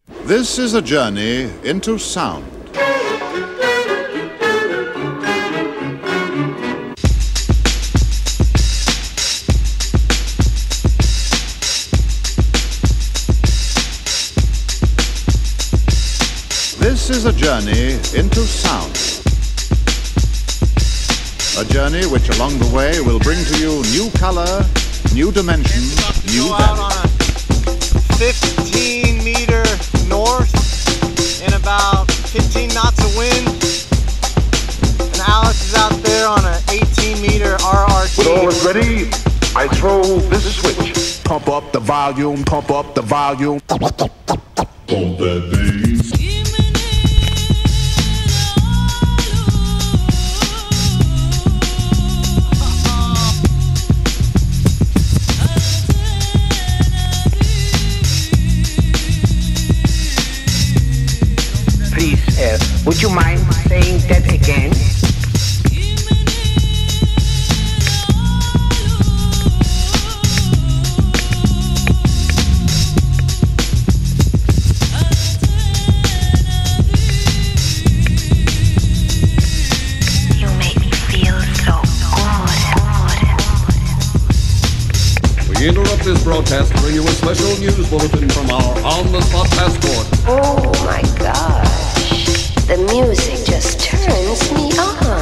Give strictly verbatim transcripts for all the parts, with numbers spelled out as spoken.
This is a journey into sound. This is a journey into sound. A journey which along the way will bring to you new color, new dimension, new value. fifteen meter north and about fifteen knots of wind. And Alex is out there on an eighteen meter R R T. When all is ready, I throw this switch. Pump up the volume, pump up the volume. Pump that bass. Please, uh, would you mind saying that again? You make me feel so good. We interrupt this broadcast to bring you a special news bulletin from our on-the-spot passport. Oh my gosh. The music just turns me on.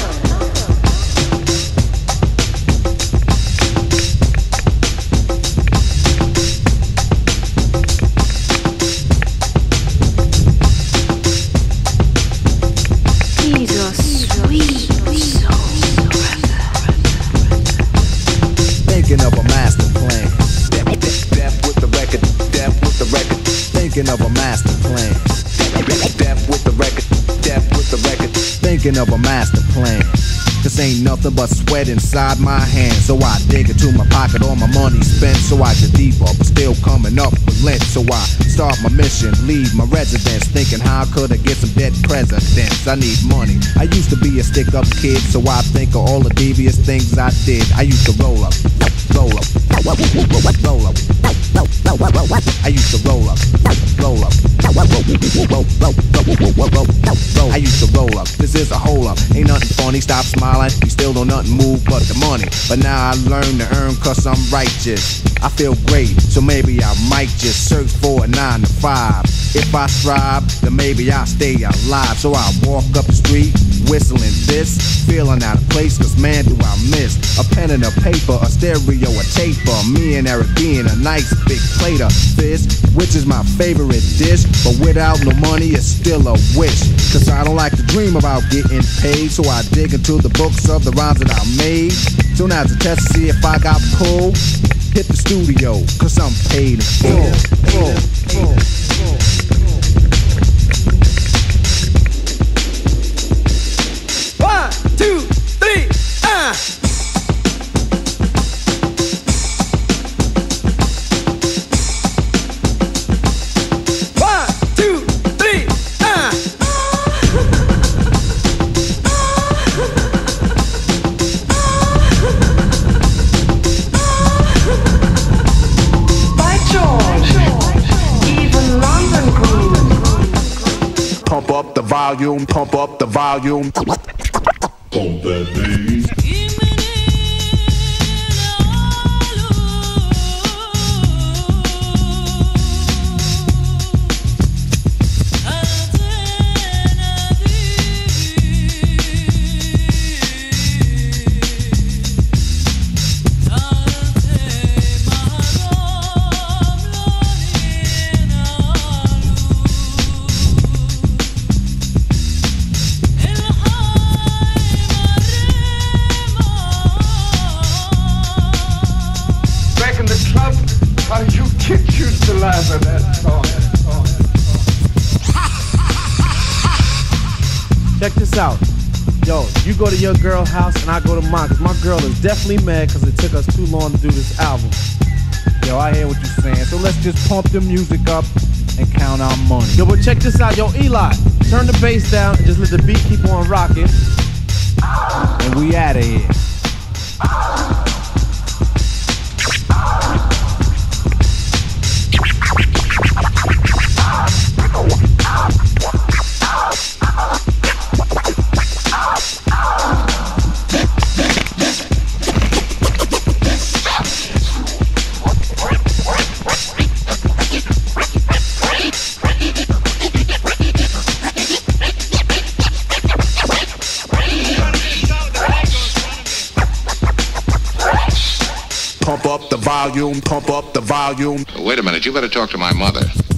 He's a sweet soul. Thinking of a master plan. Death with the record, death with the record. Thinking of a master plan. Death with the record, death with the record. Thinking of a master plan. This ain't nothing but sweat inside my hands. So I dig into my pocket, all my money spent. So I get deeper, but still coming up with lint. So I start my mission, leave my residence, thinking how could I get some dead presidents. I need money. I used to be a stick-up kid, so I think of all the devious things I did. I used to roll up, roll up, roll up, roll up. I used to roll up, roll up, roll, roll, roll, roll. I used to roll up. This is a hole up. Ain't nothing funny. Stop smiling. You still don't nothing move but the money. But now I learn to earn cause I'm righteous. I feel great, so maybe I might just search for a nine to five. If I strive, then maybe I'll stay alive. So I walk up the street, whistling this, feeling out of place, cause man do I miss a pen and a paper, a stereo, a taper. Me and Eric being a nice big plate of fish, which is my favorite dish. But without no money, it's still a wish. Cause I don't like to dream about getting paid, so I dig into the books of the rhymes that I made. So now to test to see if I got pulled, hit the studio, cause I'm paid in full, full, full, full. One, two, three, ah! One, two, three, ah! By George, even London grew. Pump up the volume, pump up the volume. Pump that bass. Check this out. Yo, you go to your girl's house and I go to mine, cause my girl is definitely mad cause it took us too long to do this album. Yo, I hear what you're saying, so let's just pump the music up and count our money. Yo, but check this out. Yo, Eli, turn the bass down and just let the beat keep on rocking. And we outta here. volume, pump up the volume. Wait a minute, you better talk to my mother.